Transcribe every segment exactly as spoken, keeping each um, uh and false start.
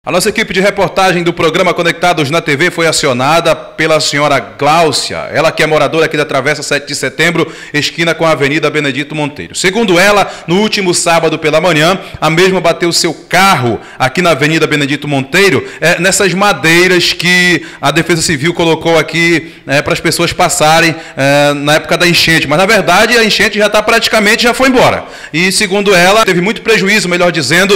A nossa equipe de reportagem do programa Conectados na T V foi acionada pela senhora Gláucia, ela que é moradora aqui da Travessa sete de Setembro, esquina com a Avenida Benedito Monteiro. Segundo ela, no último sábado pela manhã, a mesma bateu seu carro aqui na Avenida Benedito Monteiro, é, nessas madeiras que a Defesa Civil colocou aqui é, para as pessoas passarem é, na época da enchente. Mas, na verdade, a enchente já está praticamente, já foi embora. E, segundo ela, teve muito prejuízo, melhor dizendo,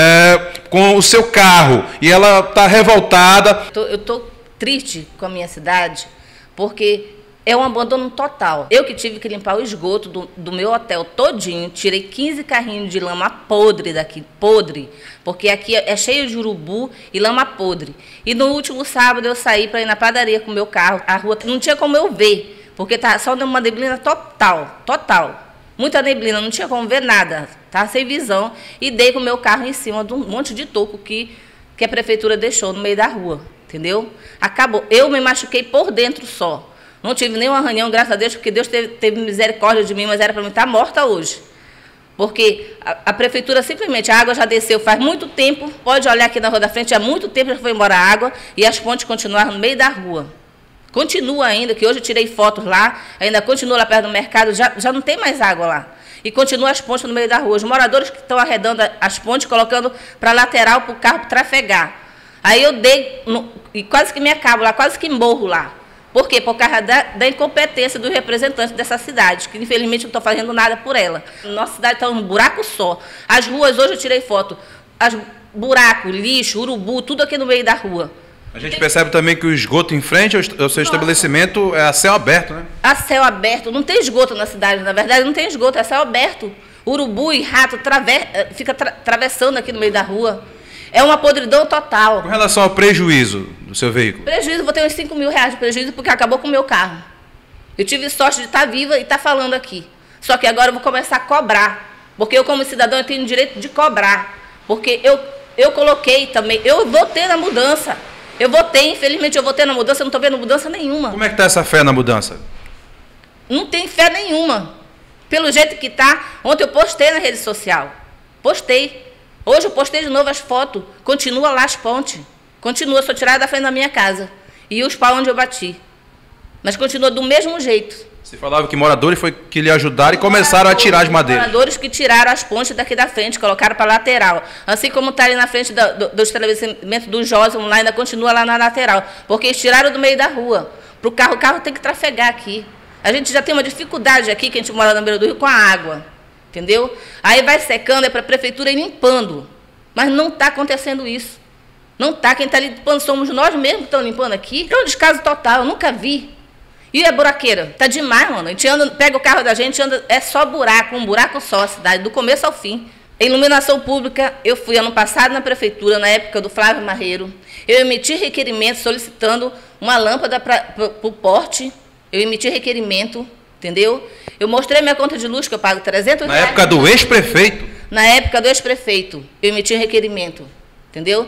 é, com o seu carro. E ela está revoltada. Eu estou triste com a minha cidade, porque é um abandono total. Eu que tive que limpar o esgoto do, do meu hotel todinho, tirei quinze carrinhos de lama podre daqui, podre, porque aqui é cheio de urubu e lama podre. E no último sábado eu saí para ir na padaria com o meu carro, a rua não tinha como eu ver, porque tá só uma neblina total, total. Muita neblina, não tinha como ver nada, tá sem visão, e dei com o meu carro em cima de um monte de toco que que a prefeitura deixou no meio da rua, entendeu? Acabou. Eu me machuquei por dentro só. Não tive nenhum arranhão, graças a Deus, porque Deus teve, teve misericórdia de mim, mas era para mim estar morta hoje. Porque a, a prefeitura simplesmente, a água já desceu faz muito tempo, pode olhar aqui na rua da frente, há muito tempo já foi embora a água e as pontes continuaram no meio da rua. Continua ainda, que hoje eu tirei fotos lá, ainda continua lá perto do mercado, já, já não tem mais água lá. E continua as pontes no meio da rua. Os moradores que estão arredando as pontes, colocando para a lateral para o carro trafegar. Aí eu dei, no, e quase que me acabo lá, quase que morro lá. Por quê? Por causa da, da incompetência dos representantes dessa cidade, que infelizmente não estão fazendo nada por ela. Nossa cidade está um buraco só. As ruas, hoje eu tirei foto, as, buraco, lixo, urubu, tudo aqui no meio da rua. A gente percebe também que o esgoto em frente ao seu Nossa. estabelecimento é a céu aberto, né? A céu aberto. Não tem esgoto na cidade, na verdade não tem esgoto, é céu aberto. Urubu e rato traver, fica tra atravessando aqui no meio da rua. É uma podridão total. Com relação ao prejuízo do seu veículo? Prejuízo, vou ter uns cinco mil reais de prejuízo porque acabou com o meu carro. Eu tive sorte de estar viva e estar falando aqui. Só que agora eu vou começar a cobrar. Porque eu, como cidadão, eu tenho o direito de cobrar. Porque eu, eu coloquei também, eu votei na mudança. Eu votei, infelizmente eu votei na mudança, eu não estou vendo mudança nenhuma. Como é que está essa fé na mudança? Não tem fé nenhuma. Pelo jeito que está, ontem eu postei na rede social. Postei. Hoje eu postei de novo as fotos. Continua lá as pontes. Continua, só tirar da frente da minha casa. E os pau onde eu bati. Mas continua do mesmo jeito. Você falava que moradores foi que lhe ajudaram e começaram a tirar as madeiras. Moradores que tiraram as pontes daqui da frente, colocaram para a lateral. Assim como está ali na frente do, do, do estabelecimento do Jósimo, lá ainda continua lá na lateral. Porque eles tiraram do meio da rua. Para o carro, o carro tem que trafegar aqui. A gente já tem uma dificuldade aqui, que a gente mora na beira do rio, com a água. Entendeu? Aí vai secando, é para a prefeitura ir limpando. Mas não está acontecendo isso. Não está. Quem está limpando somos nós mesmos que estamos limpando aqui. É um descaso total, eu nunca vi. E a buraqueira? Tá demais, mano. A gente anda, pega o carro da gente, anda, é só buraco, um buraco só a cidade, do começo ao fim. Iluminação pública, eu fui ano passado na prefeitura, na época do Flávio Marreiro. Eu emiti requerimento solicitando uma lâmpada para o porte. Eu emiti requerimento, entendeu? Eu mostrei minha conta de luz, que eu pago trezentos reais. Na época do ex-prefeito? Na época do ex-prefeito, eu emiti requerimento, entendeu?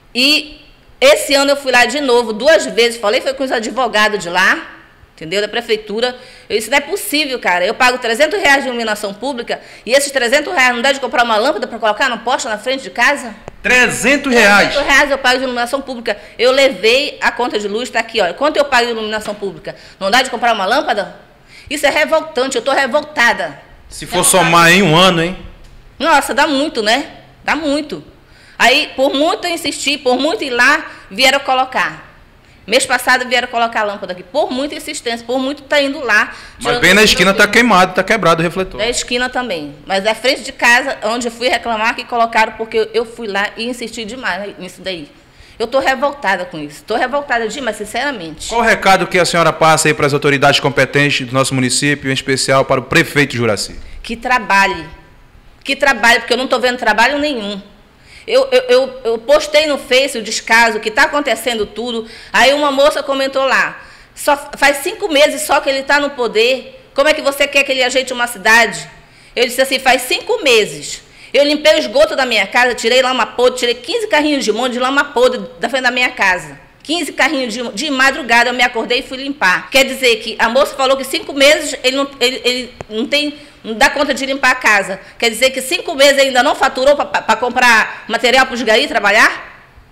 E esse ano eu fui lá de novo, duas vezes, falei, foi com os advogados de lá, entendeu? Da prefeitura. Eu disse, não é possível, cara. Eu pago trezentos reais de iluminação pública e esses trezentos reais não dá de comprar uma lâmpada para colocar no poste na frente de casa? trezentos reais? trezentos reais eu pago de iluminação pública. Eu levei a conta de luz, está aqui, olha. Quanto eu pago de iluminação pública? Não dá de comprar uma lâmpada? Isso é revoltante, eu estou revoltada. Se for somar em um ano, hein? Nossa, dá muito, né? Dá muito. Aí, por muito eu insistir, por muito ir lá, vieram colocar. Mês passado vieram colocar a lâmpada aqui, por muita insistência, por muito tá indo lá. Mas bem na esquina está queimado, está quebrado o refletor. Na esquina também. Mas é frente de casa, onde eu fui reclamar, que colocaram, porque eu fui lá e insisti demais nisso daí. Eu estou revoltada com isso. Estou revoltada demais, sinceramente. Qual o recado que a senhora passa aí para as autoridades competentes do nosso município, em especial para o prefeito Juracy? Que trabalhe. Que trabalhe, porque eu não estou vendo trabalho nenhum. Eu, eu, eu, eu postei no Face o descaso, que está acontecendo tudo. Aí uma moça comentou lá, só faz cinco meses só que ele está no poder. Como é que você quer que ele ajeite uma cidade? Eu disse assim, faz cinco meses. Eu limpei o esgoto da minha casa, tirei lama podre, tirei quinze carrinhos de monte de lama podre da frente da minha casa. quinze carrinhos de, de madrugada, eu me acordei e fui limpar. Quer dizer que a moça falou que cinco meses ele não, ele, ele não tem... não dá conta de limpar a casa. Quer dizer que cinco meses ainda não faturou para comprar material para os garis trabalhar?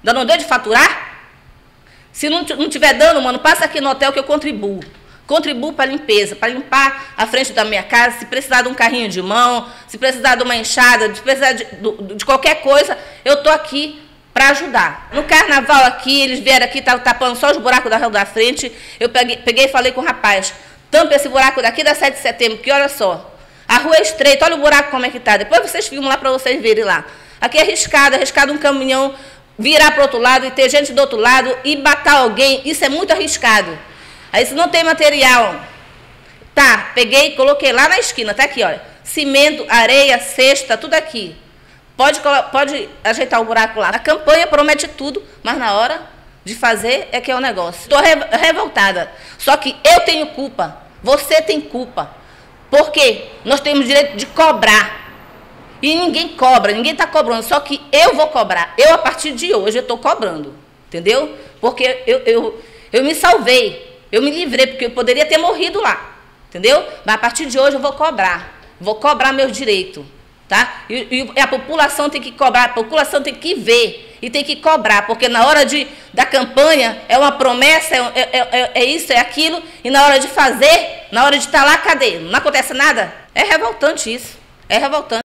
Ainda não deu de faturar? Se não, não tiver dando, mano, passa aqui no hotel que eu contribuo. Contribuo para a limpeza, para limpar a frente da minha casa. Se precisar de um carrinho de mão, se precisar de uma enxada, se precisar de, de, de qualquer coisa, eu estou aqui para ajudar. No carnaval aqui, eles vieram aqui, estavam tapando só os buracos da rua da frente. Eu peguei, peguei e falei com o rapaz, tampa esse buraco daqui da sete de setembro, que olha só, a rua é estreita, olha o buraco como é que está. Depois vocês filmam lá para vocês verem lá. Aqui é arriscado, é arriscado um caminhão virar para o outro lado e ter gente do outro lado e bater alguém, isso é muito arriscado. Aí se não tem material, tá, peguei e coloquei lá na esquina, tá aqui, olha, cimento, areia, cesta, tudo aqui. Pode, pode ajeitar o buraco lá. A campanha promete tudo, mas na hora de fazer é que é o negócio. Estou revoltada, só que eu tenho culpa, você tem culpa, porque nós temos direito de cobrar. E ninguém cobra, ninguém está cobrando, só que eu vou cobrar. Eu, a partir de hoje, eu estou cobrando, entendeu? Porque eu, eu, eu me salvei. Eu me livrei, porque eu poderia ter morrido lá, entendeu? Mas a partir de hoje eu vou cobrar, vou cobrar meus direitos, tá? E, e a população tem que cobrar, a população tem que ver e tem que cobrar, porque na hora de, da campanha é uma promessa, é, é, é, é isso, é aquilo, e na hora de fazer, na hora de estar lá, cadê? Não acontece nada? É revoltante isso, é revoltante.